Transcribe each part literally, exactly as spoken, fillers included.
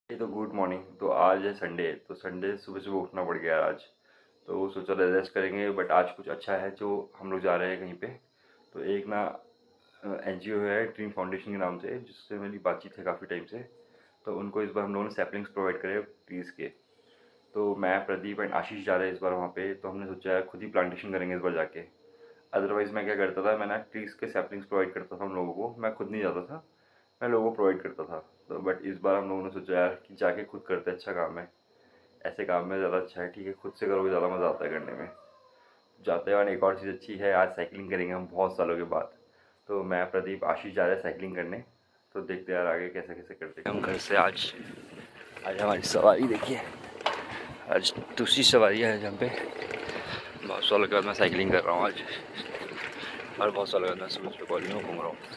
ये तो good morning. तो आज है संडे, तो संडे सुबह सुबह उठना पड़ गया आज। तो सोचा रेस्ट करेंगे, बट आज कुछ अच्छा है जो हम लोग जा रहे हैं कहीं पे। तो एक ना एनजीओ है ड्रीम फाउंडेशन के नाम से, जिससे मेरी बातचीत है काफ़ी टाइम से। तो उनको इस बार हम लोगों ने सैपलिंग्स प्रोवाइड करे ट्रीज़ के। तो मैं, प्रदीप एंड आशीष जा रहे हैं इस बार वहाँ पे। तो हमने सोचा है खुद ही प्लांटेशन करेंगे इस बार जाके। अदरवाइज़ मैं क्या करता था, मैं ना ट्रीज़ के सैपलिंग्स प्रोवाइड करता था हम लोगों को। मैं खुद नहीं जाता था, मैं लोगों को प्रोवाइड करता था। तो बट इस बार हम लोगों ने सोचा यार कि जाके खुद करते अच्छा काम है। ऐसे काम में ज़्यादा अच्छा है, ठीक है, खुद से करोगे ज़्यादा मज़ा आता है करने में। जाते हैं। एक और चीज़ अच्छी है, आज साइकिलिंग करेंगे हम बहुत सालों के बाद। तो मैं, प्रदीप, आशीष जा रहे हैं साइकिलिंग करने। तो देखते हैं यार आगे कैसे कैसे करते हैं हम घर से। आज आज हमारी सवारी देखिए, आज दूसरी सवारी है आज हम पे। बहुत सालों के बाद मैं साइकिलिंग कर रहा हूँ आज, और बहुत सालों के बाद मैं सुबह सुबह कॉलेज में घूम रहा हूँ।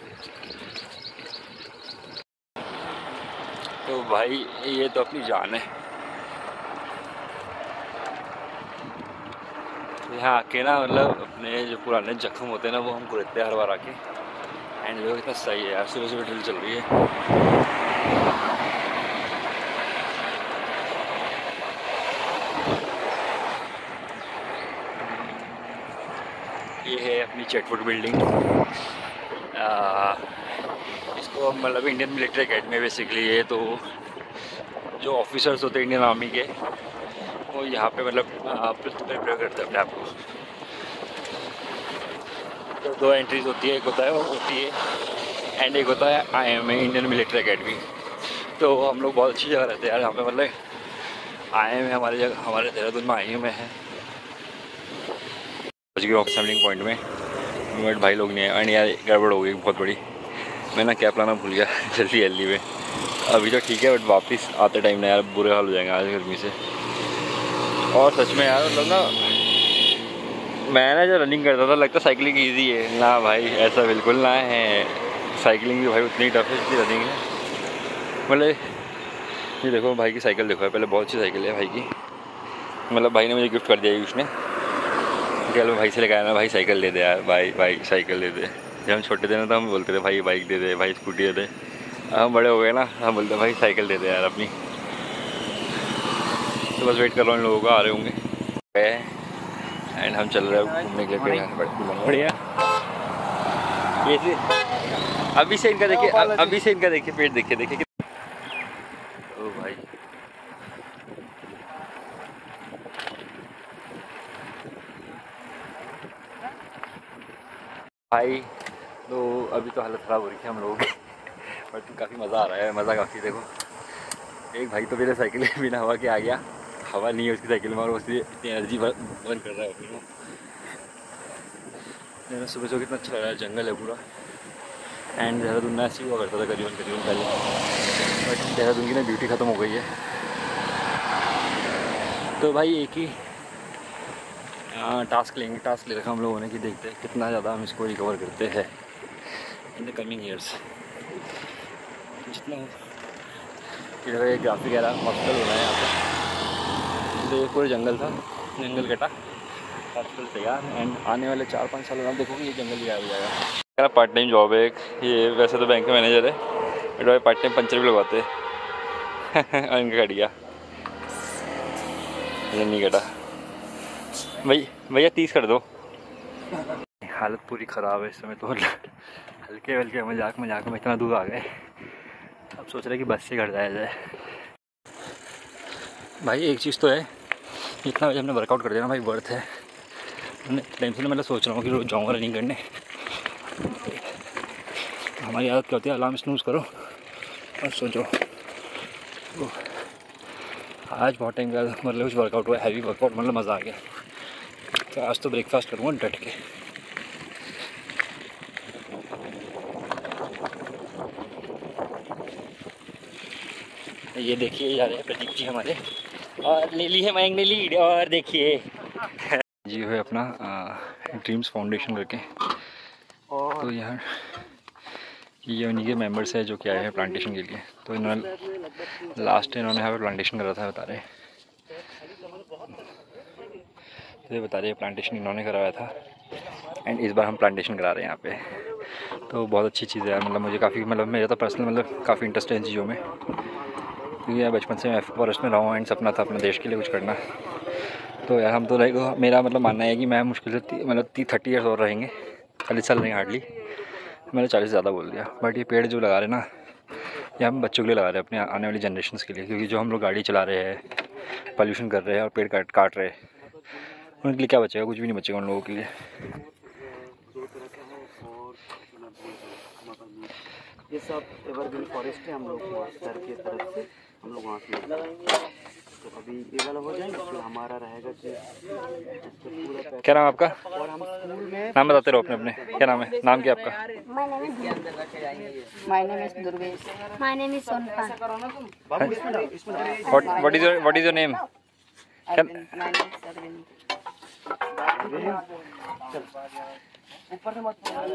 तो भाई ये तो अपनी जान है। यहाँ आके ना, मतलब अपने जो पुराने जख्म होते हैं ना, वो हमको रहते हैं हर बार आके। एंड जो कितना सही है यार, सुबह सुबह ड्रिल चल रही है। ये है अपनी चटफुट बिल्डिंग। इसको मतलब इंडियन मिलिट्री अकेडमी है बेसिकली। ये तो जो ऑफिसर्स होते हैं इंडियन आर्मी के, वो यहाँ पे मतलब प्रिपेयर करते हैं अपने आप को। तो दो एंट्रीज होती है, एक होता है वो होती है एंड एक होता है I M A Indian military academy. तो हम लोग बहुत अच्छी जगह रहते हैं यार यहाँ पे। मतलब आई एम ए हमारे जगह, हमारे देहरादून में आई एम ए है। पहुँच गए असेंबलिंग पॉइंट में, बट भाई लोग नहीं आए। एंड यार गड़बड़ हो गई बहुत बड़ी, मैं ना कैप लाना भूल गया जल्दी जल्दी में। अभी तो ठीक है, बट वापस आते टाइम ना यार बुरे हाल हो जाएंगे आज गर्मी से। और सच में यार मतलब ना, मैं ना जो रनिंग करता था लगता साइकिलिंग इजी है ना भाई, ऐसा बिल्कुल ना है। साइकिलिंग भी भाई उतनी टफ है जितनी रनिंग है। मतलब ये देखो भाई की साइकिल देखो है, पहले बहुत अच्छी साइकिल है भाई की। मतलब भाई ने मुझे गिफ्ट कर दिया उसने, क्या लो भाई से लेकर आया ना, भाई साइकिल दे दे यार, भाई भाई साइकिल दे दे। जब हम छोटे थे ना तो हम बोलते थे भाई बाइक दे दे, भाई स्कूटी दे दे। हम बड़े हो गए ना, हम बोलते भाई साइकिल दे दे यार अपनी। तो बस वेट कर रहा हूँ, इन लोगों का आ रहे होंगे। एंड हम चल रहे हैं घूमने के लिए। बढ़िया। ये से अभी से इनका देखिए, अभी से इनका देखिए पेट देखिए देखिए। ओ भाई भाई तो अभी तो हालत ख़राब हो रही है हम लोगों की, बट काफ़ी मज़ा आ रहा है। मज़ा काफ़ी, देखो एक भाई तो मेरे साइकिल में बिना हवा के आ गया। हवा नहीं है उसकी साइकिल में, और उसकी इतनी एनर्जी बर्न कर रहा है अपनी। मेरा सुबह सुबह कितना अच्छा लग रहा है, जंगल है पूरा। एंड देहरादून में ऐसी हुआ करता था करीबन करीबन पहले, बट देहरादून की ना ब्यूटी ख़त्म हो गई है। तो भाई एक ही टास्क लेंगे, टास्क ले रखा हम लोगों ने कि देखते हैं कितना ज़्यादा हम इसको रिकवर करते हैं इन द कमिंग ईयर्स। जितना इधर एक ग्राफिक एरा हॉस्पिटल होना है यहाँ पर। तो ये पूरा जंगल था, जंगल कटा, हॉस्पिटल तैयार। एंड आने वाले चार पाँच सालों में आप देखोगे ये जंगल ही गायब हो जाएगा। मेरा पार्ट टाइम जॉब है एक, ये वैसे तो बैंक में मैनेजर है, बट भाई पार्ट टाइम पंचर भी लगवाते हैं। इनका कट गया, ये नहीं कटा भाई। भैया तीस कर दो। हालत पूरी ख़राब है इस समय तो। हल्के हल्के मजाक मजाक में इतना दूर आ गए, अब सोच रहे कि बस से घर जाया जाए। भाई एक चीज़ तो है, इतना वजह हमने वर्कआउट कर दिया ना भाई, वर्थ है। हमने टाइम से मतलब सोच रहा हूँ कि रोज़ जाऊँगा रनिंग करने। हमारी आदत क्या होती है, अलार्म स्नूज़ करो और सोचो। तो आज बहुत टाइम का मतलब कुछ वर्कआउट हुआ, हैवी वर्कआउट, मतलब मज़ा आ गया। तो आज तो ब्रेकफास्ट करूँगा डट के। ये देखिए जा रहे हैं प्रदीप जी हमारे, और ले ली है मयंक ने लीड। और देखिए जी है अपना ड्रीम्स फाउंडेशन करके। तो यहाँ ये उन्हीं के मेंबर्स है जो कि आए हैं प्लांटेशन के लिए। तो इन्होंने लास्ट इन्होंने यहाँ पे प्लांटेशन करा था, बता रहे ये बता रहे प्लांटेशन इन्होंने करवाया था। एंड इस बार हम प्लांटेशन करा रहे हैं यहाँ पे। तो बहुत अच्छी चीज़ है, मतलब मुझे काफ़ी, मतलब मेरा तो पर्सनल मतलब काफ़ी इंटरेस्ट है इन चीज़ों में। क्योंकि मैं बचपन से मैं फॉरेस्ट में रहा हूँ एंड सपना था अपने देश के लिए कुछ करना। तो यार हम तो रहेगा, मेरा मतलब मानना है कि मैं मुश्किल से मतलब ती थर्टी ईयर्स और रहेंगे, चालीस साल रहेंगे हार्डली। मैंने चालीस ज़्यादा बोल दिया, बट ये पेड़ जो लगा रहे हैं ना, ये हम बच्चों के लिए लगा रहे हैं, अपने आने वाली जनरेशन्स के लिए। क्योंकि जो हम लोग गाड़ी चला रहे हैं, पॉल्यूशन कर रहे हैं और पेड़ काट काट रहे हैं, उनके लिए क्या बचेगा? कुछ भी नहीं बचेगा उन लोगों के लिए। ये सब एवरग्रीन फॉरेस्ट है, हम लोग सर की तरफ से हम लोग वहाँ से तो अभी ये वाला हो जाएगा, फिर हमारा रहेगा कि पूरा। क्या नाम है आपका? और हम स्कूल में नाम बताते रहो अपने अपने। क्या नाम है? नाम क्या आपका? My name is Durgesh. My name is Sonpa. What what is your what is your name? ऊपर से मत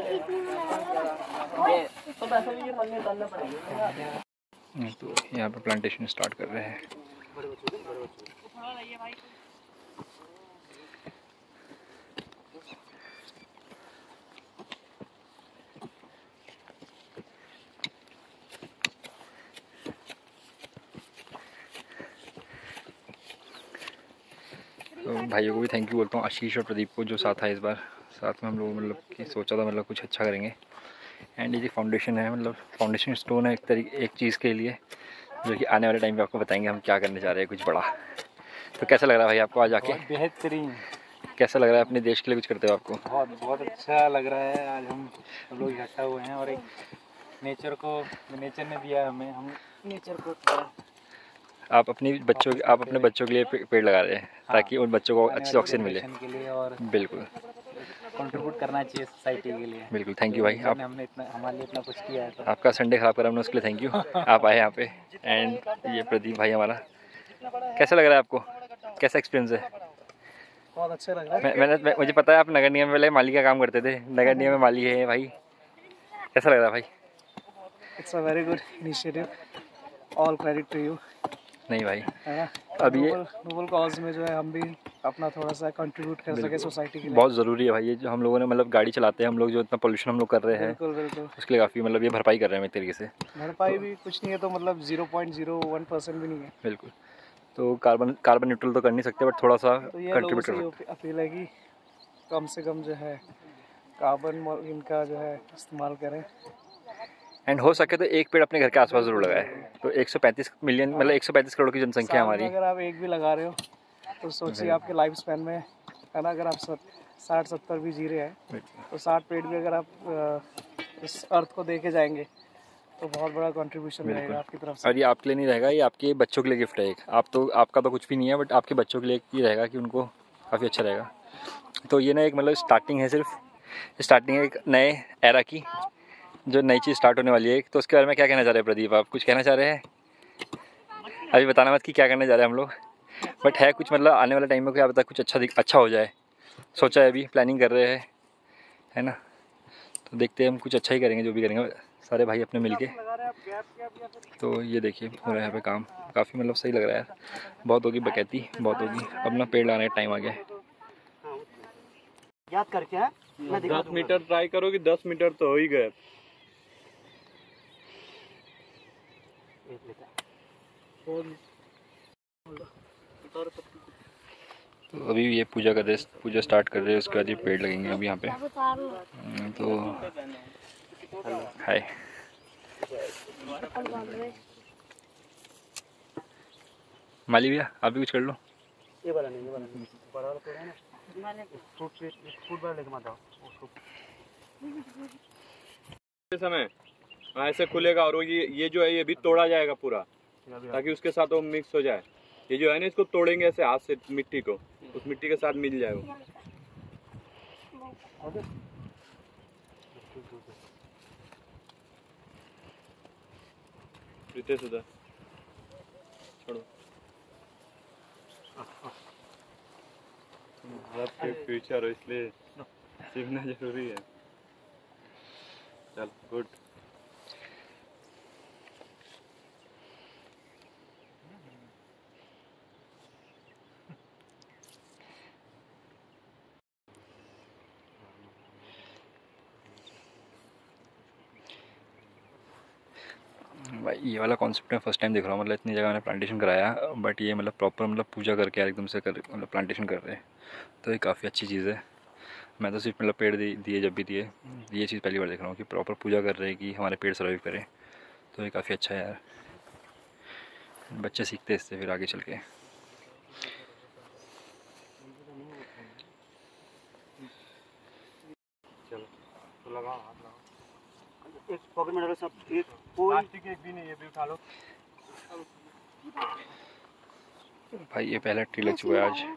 तो यहाँ पे प्लांटेशन स्टार्ट कर रहे हैं। तो भाइयों को भी थैंक यू बोलता हूँ, आशीष और प्रदीप को जो साथ आए इस बार। साथ में हम लोग मतलब कि सोचा था मतलब कुछ अच्छा करेंगे। एंड ये जो फाउंडेशन है, मतलब फाउंडेशन स्टोन है एक तरीके एक चीज़ के लिए, जो कि आने वाले टाइम पे आपको बताएंगे हम क्या करने जा रहे हैं, कुछ बड़ा। तो कैसा लग रहा है भाई आपको आज आके? बेहतरीन। कैसा लग रहा है अपने देश के लिए कुछ करते हो आपको? बहुत बहुत अच्छा लग रहा है। आज हम सब लोग इकट्ठा हुए हैं और एक नेचर को, नेचर ने दिया हमें, हम नेचर को थोड़ा आप अपनी बच्चों आप अपने बच्चों के लिए पेड़ लगा रहे हैं ताकि उन बच्चों को अच्छी ऑक्सीजन मिले के लिए, और बिल्कुल कंट्रीब्यूट करना चाहिए सोसाइटी के लिए। बिल्कुल थैंक यू भाई, आप हमने इतना हमारे लिए इतना कुछ किया है। तो आपका संडे ख़राब करा हमने, उसके लिए थैंक यू। आप आए यहाँ पे। एंड ये प्रदीप भाई हमारा, कैसा लग रहा है आपको? कैसा एक्सपीरियंस है? बहुत अच्छा लग रहा है। मैं, मैंने मैं, मुझे पता है आप नगर निगम में पहले माली का काम करते थे, नगर निगम में माली है भाई। कैसा लग रहा है भाई? It's a very good initiative, all credit to you. नहीं भाई, है ना, अब ये नोबल कॉज में जो है हम भी अपना थोड़ा सा कंट्रीब्यूट कर सके सोसाइटी के लिए। बहुत ज़रूरी है भाई। ये जो हम लोगों ने मतलब गाड़ी चलाते हैं हम लोग, जो इतना पोल्यूशन हम लोग कर रहे हैं, बिल्कुल बिल्कुल, उसके लिए काफ़ी मतलब ये भरपाई कर रहे हैं एक तरीके से। भरपाई भी कुछ नहीं है तो मतलब zero point zero one percent भी नहीं है। बिल्कुल, तो कार्बन कार्बन न्यूट्रल तो कर नहीं सकते, बट थोड़ा सा तो ये कंट्रीब्यूट कर लोगों से अपील है कि कम से कम जो है कार्बन इनका जो है इस्तेमाल करें। एंड हो सके तो एक पेड़ अपने घर के आसपास जरूर लगाए। तो एक सौ पैंतीस मिलियन मतलब एक सौ पैंतीस करोड़ की जनसंख्या हमारी। अगर आप एक भी लगा रहे हो तो सोचिए आपके लाइफ स्पैन में, है ना, अगर आप साठ सत्तर भी जी रहे हैं तो साठ पेड़ भी अगर आप इस अर्थ को देके जाएंगे तो बहुत बड़ा कंट्रीब्यूशन रहेगा आपकी तरफ से। और ये आपके लिए नहीं रहेगा, ये आपके बच्चों के लिए गिफ्ट है एक। आप तो आपका तो कुछ भी नहीं है, बट आपके बच्चों के लिए ये रहेगा कि उनको काफ़ी अच्छा रहेगा। तो ये ना एक मतलब स्टार्टिंग है, सिर्फ स्टार्टिंग है एक नए एरा की, जो नई चीज़ स्टार्ट होने वाली है। तो उसके बारे में क्या कहना चाह रहे हैं प्रदीप? आप कुछ कहना चाह रहे हैं? अभी बताना मत कि क्या करने जा रहे हैं हम लोग, बट है कुछ मतलब आने वाले टाइम में क्या पता कुछ अच्छा अच्छा हो जाए। सोचा है, अभी प्लानिंग कर रहे हैं, है ना। तो देखते हैं हम कुछ अच्छा ही करेंगे, जो भी करेंगे सारे भाई अपने मिलके। तो ये देखिए हो रहा है यहाँ पे काम, काफ़ी मतलब सही लग रहा है। बहुत होगी बकैती, बहुत होगी। अब ना पेड़ लगाने का टाइम आ गया है। याद करके है दस मीटर ट्राई करो कि दस मीटर तो हो ही गए। तो अभी ये पूजा कर रहे पूजा स्टार्ट कर रहे हैं, उसके बाद ये पेड़ लगेंगे अभी यहाँ पे। तो हाय, माली भैया आप भी कुछ कर लो। ये वाला नहीं, ये वाला नहीं, बड़ा वाला पेड़ है ना, फ्रूट फ्रूट वाला लेके मत आओ उसको। समय ऐसे खुलेगा और ये ये जो है ये भी तोड़ा जाएगा पूरा, ताकि उसके साथ वो मिक्स हो जाए। ये जो है ना, इसको तोड़ेंगे ऐसे हाथ से, मिट्टी को उस मिट्टी के साथ मिल जाए वो। रितेश उधर छोड़ो, भारत के फ्यूचर हो इसलिए सीखना जरूरी है। चल गुड। भाई ये वाला कॉन्सेप्ट मैं फर्स्ट टाइम देख रहा हूँ, मतलब इतनी जगह मैंने प्लांटेशन कराया, बट ये मतलब प्रॉपर मतलब पूजा करके एकदम से कर मतलब प्लांटेशन कर रहे हैं, तो ये काफ़ी अच्छी चीज़ है। मैं तो सिर्फ मतलब पेड़ दिए जब भी दिए, ये चीज़ पहली बार देख रहा हूँ कि प्रॉपर पूजा कर रहे हैं कि हमारे पेड़ सर्वाइव करें, तो ये काफ़ी अच्छा है यार। बच्चे सीखते हैं इससे फिर आगे चल के। चलो लगा एक पॉकेट में डालो सब, एक प्लास्टिक एक भी नहीं, ये भी उठा लो भाई। ये पहला ट्री लग चुका है आज।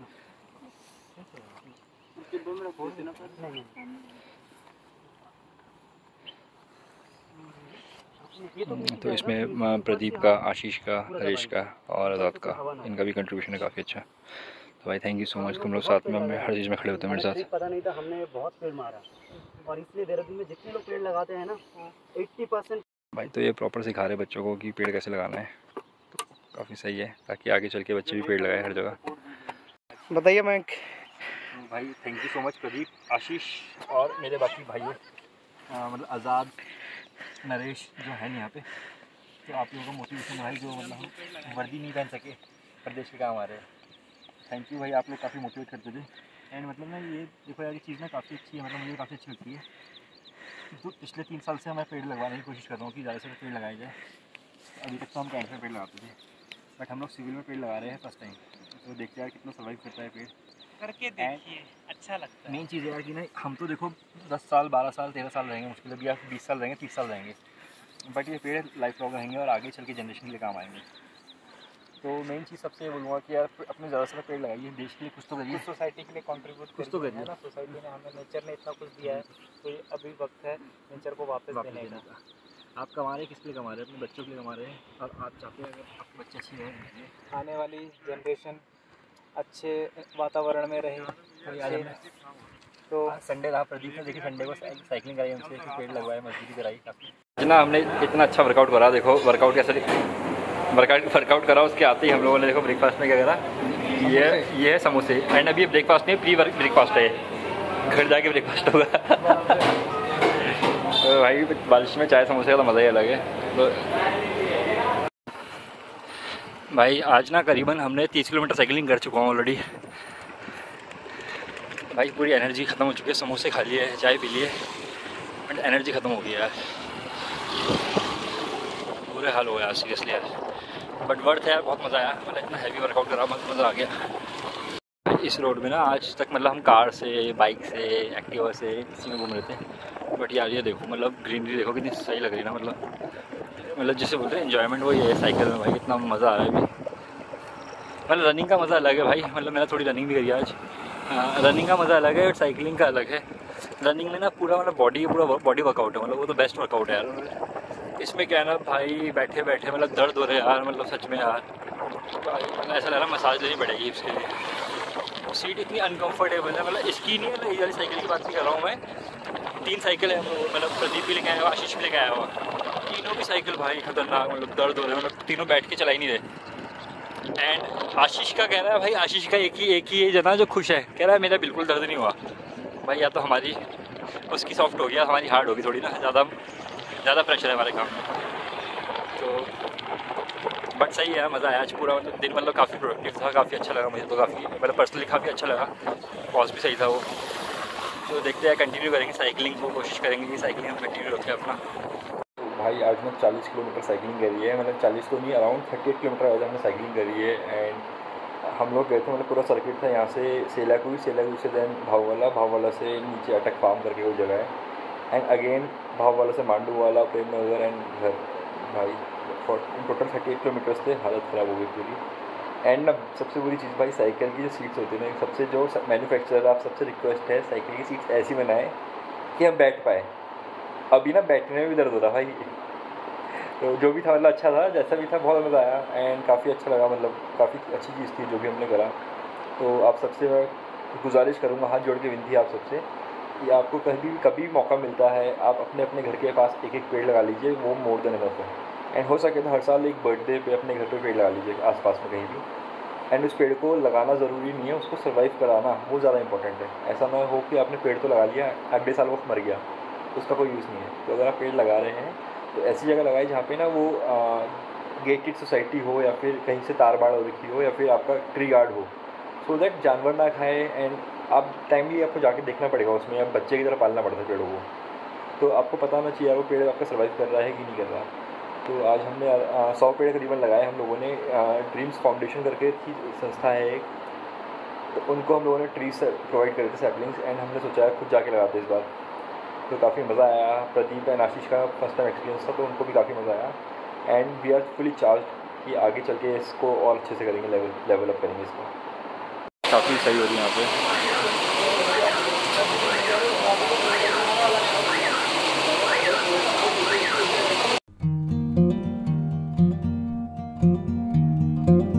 तो इसमें प्रदीप का, आशीष का, हरीश का और आज़ाद का, इनका भी कंट्रीब्यूशन है काफ़ी अच्छा। तो भाई थैंक यू सो मच, तुम लोग साथ में हमें हर चीज़ में खड़े होते हैं मेरे साथ। पता नहीं था, हमने बहुत पेड़ मारा और इसलिए देहरादून में जितने लोग पेड़ लगाते हैं ना अस्सी परसेंट भाई। तो ये प्रॉपर सिखा रहे बच्चों को कि पेड़ कैसे लगाना है, तो काफ़ी सही है ताकि आगे चल के बच्चे भी पेड़ लगाए हर जगह। बताइए मैं भाई thank you so much Pradeep, Ashish और मेरे बाकी भाइयों, मतलब आज़ाद, नरेश जो है नहीं यहाँ पे, तो आप लोगों का मोटिवेशन भाई, जो मतलब वर्दी नहीं पहन सके पर देश के काम आ रहे हैं। थैंक यू भाई, आप लोग काफ़ी मोटिवेट करते थे। एंड मतलब ना ये देखो यार, ये चीज़ ना काफ़ी अच्छी है, मतलब मुझे काफ़ी अच्छी लगती है। तो पिछले तीन साल से मैं पेड़ लगवाने की कोशिश कर रहा हूँ कि ज़्यादा से ज़्यादा पेड़ लगाए जाए। अभी तक तो हम कैंसर में पेड़ लगाते थे, बट हम लोग सिविल में पेड़ लगा रहे हैं फर्स्ट टाइम, तो देखते हैं यार कितना सर्वाइव करता है पेड़, करके देखिए, अच्छा लगता है। मेन चीज़ यार कि नहीं, हम तो देखो दस साल, बारह साल, तेरह साल रहेंगे मुश्किल है, या बीस साल रहेंगे, तीस साल रहेंगे, बट ये पेड़ लाइफ लॉन्ग रहेंगे और आगे चल के जनरेशन के लिए काम आएंगे। तो मेन चीज़ सबसे ये बोलूँगा कि यार अपने ज़्यादा से ज़्यादा पेड़ लगाइए, देश के लिए कुछ तो करिए, सोसाइटी के लिए कंट्रीब्यूट कुछ तो करिए ना। सोसाइटी ने हमें, नेचर ने इतना कुछ दिया है, तो ये अभी वक्त है नेचर को वापस देने का। आप कमा रहे हैं, किस लिए कमा रहे हैं? अपने बच्चों के लिए कमा रहे हैं, और आप चाहते हैं अगर आपके बच्चे अच्छे रहें, आने वाली जनरेशन अच्छे वातावरण में रहे। अच्छे, तो संडे रहा, प्रदीप ने देखिए संडे को साइकिलिंग कराई, हमसे पेड़ लगवाए, मजदूरी कराई काफ़ी ना। हमने इतना अच्छा वर्कआउट करा, देखो वर्कआउट कैसे वर्कआउट वर्कआउट करा, उसके आते ही हम लोगों ने देखो ब्रेकफास्ट में क्या करा, ये ये है समोसे। एंड अभी ब्रेकफास्ट नहीं, प्री ब्रेकफास्ट है, घर जाके ब्रेकफास्ट होगा। तो भाई बारिश में चाय समोसे का तो मज़ा ही अलग है। तो भाई आज ना करीबन हमने तीस किलोमीटर साइकिलिंग कर चुका हूँ ऑलरेडी। भाई पूरी एनर्जी ख़त्म हो चुकी है, समोसे खा लिए, चाय पी लिए, बट एनर्जी ख़त्म हो गई यार, बुरे हाल हो गया सीरियसली यार। बट वर्थ है यार, बहुत मज़ा आया, मतलब इतना हैवी वर्कआउट करा, बहुत मज़ा आ गया। इस रोड में ना आज तक मतलब हम कार से, बाइक से, एक्टिवा से, इसी में घूम रहे थे, बट यार ये देखो मतलब ग्रीनरी देखो कितनी सही लग रही है ना, मतलब मतलब जिसे बोलते हैं एंजॉयमेंट वही है साइकिल में भाई, कितना मज़ा आ रहा है अभी। मतलब रनिंग का मज़ा अलग है भाई, मतलब मैंने थोड़ी रनिंग भी करी आज। रनिंग का मज़ा अलग है और साइकिलिंग का अलग है। रनिंग में ना पूरा मतलब बॉडी पूरा बॉडी वर्कआउट है, मतलब वो तो बेस्ट वर्कआउट है यार। इसमें क्या है ना भाई, बैठे बैठे मतलब दर्द हो रहे यार, मतलब सच में यार, मतलब ऐसा लग रहा है मसाज लेनी पड़ेगी इसके लिए। सीट इतनी अनकम्फर्टेबल है, मतलब इसकी नहीं है, ये वाली साइकिल की बात नहीं कर रहा हूँ मैं। तीन साइकिल है, मतलब प्रदीप भी लेके आया हुआ, आशीष भी लेके आया हुआ, तीनों की साइकिल भाई खतरनाक, मतलब दर्द हो रहे हैं, मतलब तीनों बैठ के चला ही नहीं रहे। एंड आशीष का कह रहा है भाई, आशीष का एक ही एक ही एज है ना जो खुश है, कह रहा है मेरा बिल्कुल दर्द नहीं हुआ। भाई या तो हमारी उसकी सॉफ्ट होगी या हमारी हार्ड होगी थोड़ी ना, ज़्यादा ज़्यादा प्रेशर है हमारे काम में। तो बट सही है, मज़ा आया आज पूरा, मतलब दिन मतलब काफ़ी प्रोडक्टिव था, काफ़ी अच्छा लगा मुझे तो, काफ़ी मतलब पर्सनली काफ़ी अच्छा लगा, पॉज भी सही था वो। तो देखते हैं, कंटिन्यू करेंगे साइकिलिंग को, कोशिश करेंगे कि साइकिलिंग हम कंटिन्यू रखें अपना। भाई आज मैं चालीस किलोमीटर साइकिलिंग करी है, मतलब चालीस तो नहीं, अराउंड थर्टी एट किलोमीटर आज हमने साइकिलिंग करी है। एंड हम लोग गए थे, मतलब पूरा सर्किट था, यहाँ से सेलाकुई, सेलाकुई से दैन भाववाला, भाववाला से नीचे अटक फार्म करके वो जगह है, एंड अगेन भाववाला से मांडू वाला, प्रेम नगर एंड घर। भाई टोटल थर्टी एट किलोमीटर्स थे, हालत ख़राब हो गई पूरी। एंड ना सबसे बुरी चीज़ भाई, साइकिल की जो सीट्स होती है ना, सबसे जो मैन्युफैक्चरर आप सबसे रिक्वेस्ट है, साइकिल की सीट्स ऐसी बनाए कि हम बैठ पाए। अभी ना बैठने में भी दर्द हो रहा भाई। तो जो भी था मतलब अच्छा था, जैसा भी था बहुत मज़ा आया, एंड काफ़ी अच्छा लगा, मतलब काफ़ी अच्छी चीज़ थी जो भी हमने करा। तो आप सबसे मैं गुजारिश करूँगा, हाथ जोड़ के विनती है आप सबसे कि आपको कभी भी कभी मौका मिलता है, आप अपने अपने घर के पास एक एक पेड़ लगा लीजिए, वो मोर देन इनफ है। एंड हो सके तो हर साल एक बर्थडे पे अपने घर पे पेड़ लगा लीजिए आसपास में कहीं भी। एंड उस पेड़ को लगाना ज़रूरी नहीं है, उसको सर्वाइव कराना वो ज़्यादा इंपॉर्टेंट है। ऐसा ना हो कि आपने पेड़ तो लगा लिया, अगले साल वो मर गया, उसका कोई यूज़ नहीं है। तो अगर आप पेड़ लगा रहे हैं तो ऐसी जगह लगाए जहाँ पे ना वो गेटेड सोसाइटी हो या फिर कहीं से तार बाड़ हो रखी हो या फिर आपका ट्री गार्ड हो, सो दैट जानवर ना खाए। एंड आप टाइमली आपको जाके देखना पड़ेगा उसमें, आप बच्चे की तरह पालना पड़ता है पेड़ों को, तो आपको पता होना चाहिए वो पेड़ आपका सर्वाइव कर रहा है कि नहीं कर रहा। तो आज हमने सौ पेड़ करीबन लगाए हम लोगों ने। ड्रीम्स फाउंडेशन करके थी संस्था है एक, तो उनको हम लोगों ने ट्रीज प्रोवाइड करे थे, सैपलिंग्स, एंड हमने सोचा खुद जाके लगाते इस बार। तो काफ़ी मज़ा आया। प्रदीप एंड आशीष का फर्स्ट टाइम एक्सपीरियंस था, तो उनको भी काफ़ी मज़ा आया। And we are fully charge कि आगे चल के इसको और अच्छे से करेंगे, लेवल लेवल अप करेंगे इसको। काफ़ी सही हो रही है यहाँ पे।